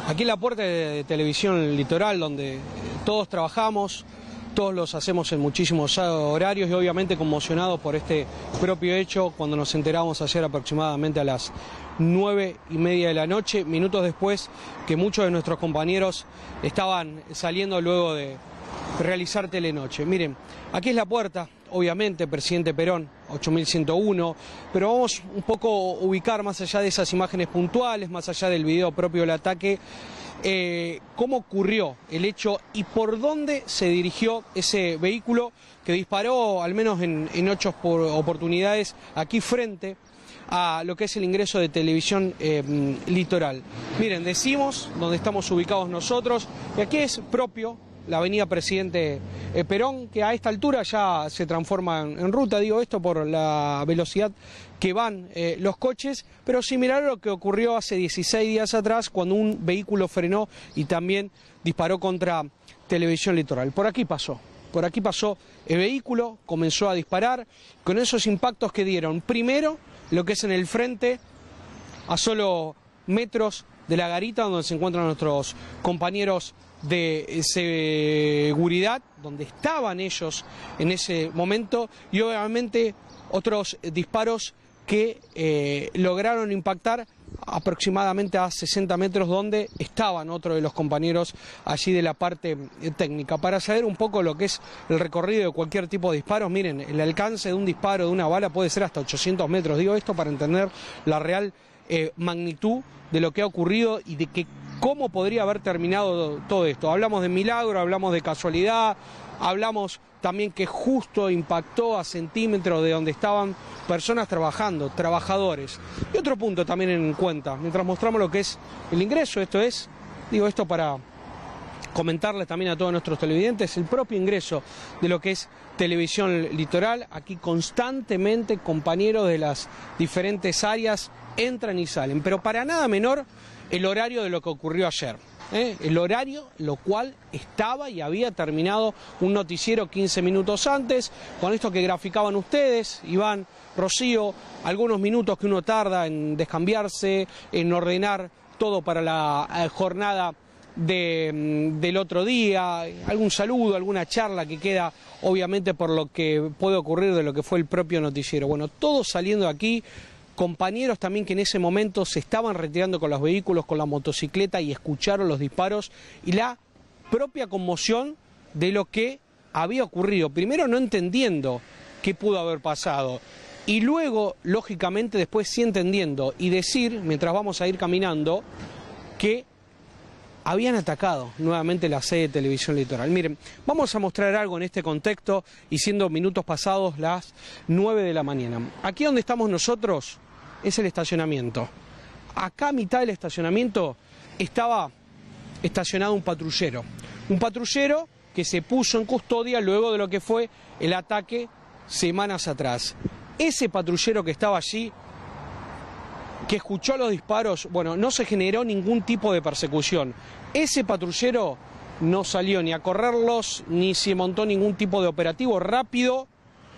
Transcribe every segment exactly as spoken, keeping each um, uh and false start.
Aquí en la puerta de Televisión Litoral, donde todos trabajamos, todos los hacemos en muchísimos horarios y obviamente conmocionados por este propio hecho cuando nos enteramos ayer aproximadamente a las nueve y media de la noche, minutos después que muchos de nuestros compañeros estaban saliendo luego de realizar telenoche. Miren, aquí es la puerta, obviamente, Presidente Perón, ocho mil ciento uno, pero vamos un poco a ubicar más allá de esas imágenes puntuales, más allá del video propio del ataque, eh, cómo ocurrió el hecho y por dónde se dirigió ese vehículo que disparó al menos en, en ocho oportunidades aquí frente a lo que es el ingreso de Televisión eh, Litoral. Miren, decimos donde estamos ubicados nosotros, y aquí es propio la avenida Presidente Perón, que a esta altura ya se transforma en ruta, digo esto por la velocidad que van eh, los coches, pero similar a lo que ocurrió hace dieciséis días atrás cuando un vehículo frenó y también disparó contra Televisión Litoral. Por aquí pasó, por aquí pasó el vehículo, comenzó a disparar con esos impactos que dieron, primero lo que es en el frente, a solo metros de la garita donde se encuentran nuestros compañeros de seguridad, donde estaban ellos en ese momento, y obviamente otros disparos que eh, lograron impactar aproximadamente a sesenta metros donde estaban otros de los compañeros allí de la parte técnica. Para saber un poco lo que es el recorrido de cualquier tipo de disparos, miren, el alcance de un disparo de una bala puede ser hasta ochocientos metros, digo esto para entender la real eh, magnitud de lo que ha ocurrido y de que cómo podría haber terminado todo esto. Hablamos de milagro, hablamos de casualidad, hablamos también que justo impactó a centímetros de donde estaban personas trabajando, trabajadores. Y otro punto también en cuenta, mientras mostramos lo que es el ingreso, esto es, digo esto para comentarles también a todos nuestros televidentes, el propio ingreso de lo que es Televisión Litoral. Aquí constantemente compañeros de las diferentes áreas entran y salen, pero para nada menor el horario de lo que ocurrió ayer. ¿eh? El horario, lo cual estaba y había terminado un noticiero quince minutos antes, con esto que graficaban ustedes, Iván, Rocío, algunos minutos que uno tarda en descambiarse, en ordenar todo para la eh, jornada de, del otro día, algún saludo, alguna charla que queda obviamente por lo que puede ocurrir de lo que fue el propio noticiero. Bueno, todos saliendo de aquí, compañeros también que en ese momento se estaban retirando con los vehículos, con la motocicleta y escucharon los disparos y la propia conmoción de lo que había ocurrido. Primero no entendiendo qué pudo haber pasado y luego, lógicamente, después sí entendiendo y decir, mientras vamos a ir caminando, que habían atacado nuevamente la sede de Televisión Litoral. Miren, vamos a mostrar algo en este contexto y siendo minutos pasados las nueve de la mañana. Aquí donde estamos nosotros es el estacionamiento. Acá a mitad del estacionamiento estaba estacionado un patrullero. Un patrullero que se puso en custodia luego de lo que fue el ataque semanas atrás. Ese patrullero que estaba allí, que escuchó los disparos, bueno, no se generó ningún tipo de persecución. Ese patrullero no salió ni a correrlos, ni se montó ningún tipo de operativo rápido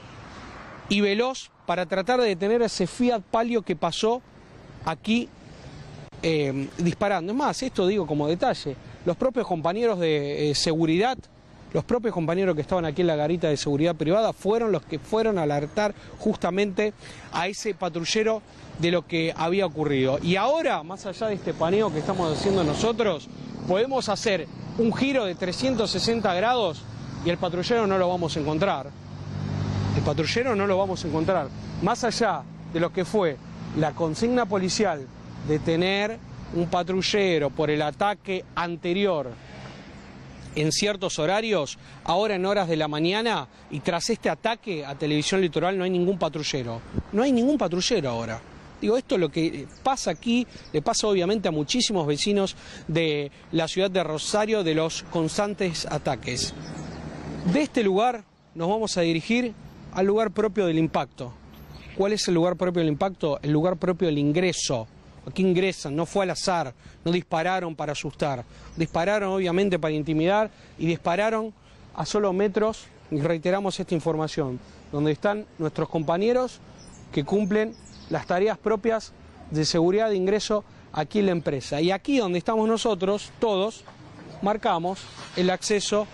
y veloz para tratar de detener a ese Fiat Palio que pasó aquí eh, disparando. Es más, esto digo como detalle, los propios compañeros de eh, seguridad, los propios compañeros que estaban aquí en la garita de seguridad privada fueron los que fueron a alertar justamente a ese patrullero de lo que había ocurrido. Y ahora, más allá de este paneo que estamos haciendo nosotros, podemos hacer un giro de trescientos sesenta grados y el patrullero no lo vamos a encontrar. El patrullero no lo vamos a encontrar. Más allá de lo que fue la consigna policial de tener un patrullero por el ataque anterior en ciertos horarios, ahora en horas de la mañana, y tras este ataque a Televisión Litoral no hay ningún patrullero. No hay ningún patrullero ahora. Digo, esto es lo que pasa aquí, le pasa obviamente a muchísimos vecinos de la ciudad de Rosario de los constantes ataques. De este lugar nos vamos a dirigir al lugar propio del impacto. ¿Cuál es el lugar propio del impacto? El lugar propio del ingreso. Aquí ingresan, no fue al azar, no dispararon para asustar, dispararon obviamente para intimidar y dispararon a solo metros, y reiteramos esta información, donde están nuestros compañeros que cumplen las tareas propias de seguridad de ingreso aquí en la empresa. Y aquí donde estamos nosotros, todos, marcamos el acceso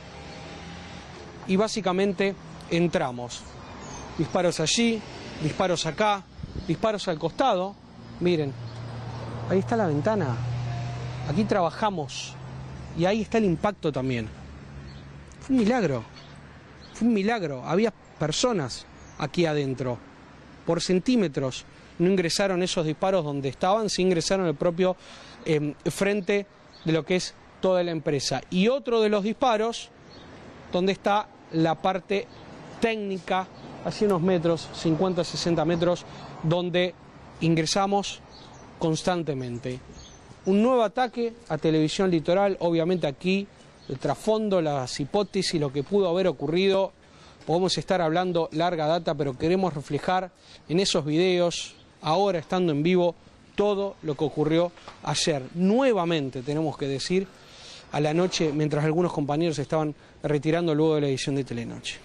y básicamente entramos. Disparos allí, disparos acá, disparos al costado. Miren, ahí está la ventana. Aquí trabajamos y ahí está el impacto también. Fue un milagro, fue un milagro. Había personas aquí adentro. Por centímetros no ingresaron esos disparos donde estaban, sí ingresaron el propio eh, frente de lo que es toda la empresa. Y otro de los disparos, donde está la parte técnica, hacia unos metros, cincuenta, sesenta metros, donde ingresamos constantemente. Un nuevo ataque a Televisión Litoral, obviamente aquí el trasfondo, las hipótesis, lo que pudo haber ocurrido, podemos estar hablando larga data, pero queremos reflejar en esos videos, ahora estando en vivo, todo lo que ocurrió ayer. Nuevamente, tenemos que decir, a la noche, mientras algunos compañeros estaban retirando luego de la edición de Telenoche.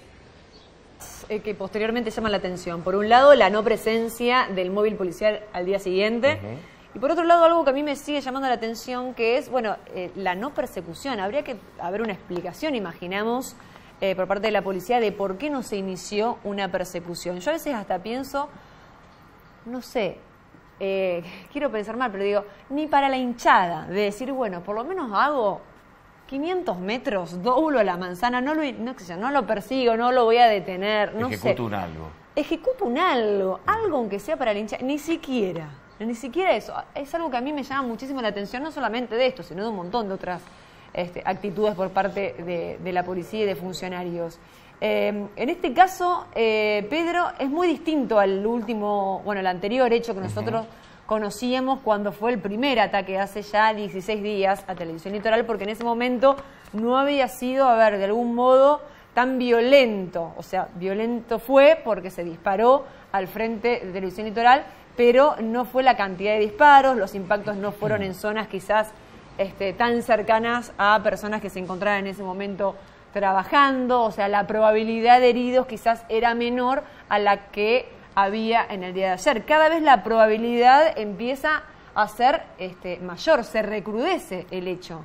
Eh, que posteriormente llama la atención. Por un lado, la no presencia del móvil policial al día siguiente. Uh-huh. Y por otro lado, algo que a mí me sigue llamando la atención, que es, bueno, eh, la no persecución. Habría que haber una explicación, imaginamos, eh, por parte de la policía de por qué no se inició una persecución. Yo a veces hasta pienso, no sé, eh, quiero pensar mal, pero digo, ni para la hinchada, de decir, bueno, por lo menos hago quinientos metros, doblo a la manzana, no lo, no, no lo persigo, no lo voy a detener, no sé. Ejecuto un algo. Ejecuto un algo, algo aunque sea para la hinchada, ni siquiera, ni siquiera eso. Es algo que a mí me llama muchísimo la atención, no solamente de esto, sino de un montón de otras este, actitudes por parte de, de la policía y de funcionarios. Eh, en este caso, eh, Pedro, es muy distinto al último, bueno, el anterior hecho que nosotros uh-huh. conocíamos cuando fue el primer ataque hace ya dieciséis días a Televisión Litoral, porque en ese momento no había sido, a ver, de algún modo tan violento. O sea, violento fue porque se disparó al frente de Televisión Litoral, pero no fue la cantidad de disparos, los impactos no fueron en zonas quizás este, tan cercanas a personas que se encontraban en ese momento trabajando. O sea, la probabilidad de heridos quizás era menor a la que había en el día de ayer. Cada vez la probabilidad empieza a ser este, mayor, se recrudece el hecho.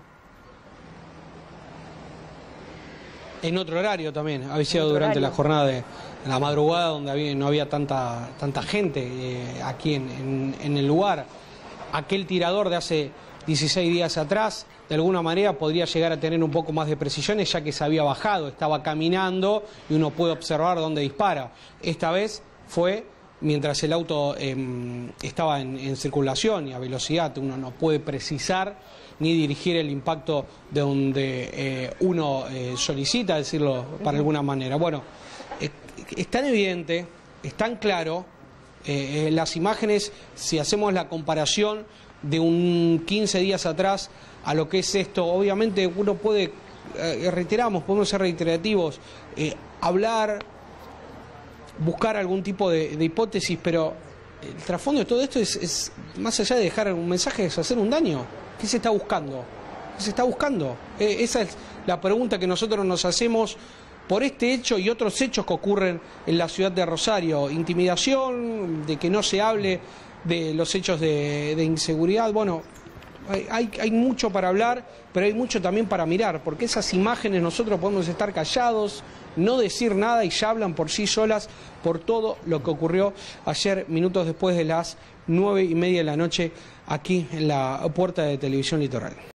En otro horario también, había sido durante horario. La jornada de la madrugada, donde había, no había tanta, tanta gente eh, aquí en, en, en el lugar. Aquel tirador de hace dieciséis días atrás, de alguna manera podría llegar a tener un poco más de precisiones, ya que se había bajado, estaba caminando y uno puede observar dónde dispara. Esta vez fue mientras el auto eh, estaba en, en circulación y a velocidad. Uno no puede precisar ni dirigir el impacto de donde eh, uno eh, solicita, decirlo para alguna manera. Bueno, eh, es tan evidente, es tan claro, eh, las imágenes, si hacemos la comparación de un quince días atrás a lo que es esto, obviamente uno puede, eh, reiteramos, podemos ser reiterativos, eh, hablar, buscar algún tipo de, de hipótesis, pero el trasfondo de todo esto es, es, más allá de dejar un mensaje, es hacer un daño. ¿Qué se está buscando? ¿Qué se está buscando? Eh, esa es la pregunta que nosotros nos hacemos por este hecho y otros hechos que ocurren en la ciudad de Rosario. Intimidación, de que no se hable de los hechos de, de inseguridad. Bueno, hay, hay, hay mucho para hablar, pero hay mucho también para mirar, porque esas imágenes nosotros podemos estar callados, no decir nada y ya hablan por sí solas por todo lo que ocurrió ayer, minutos después de las nueve y media de la noche, aquí en la puerta de Televisión Litoral.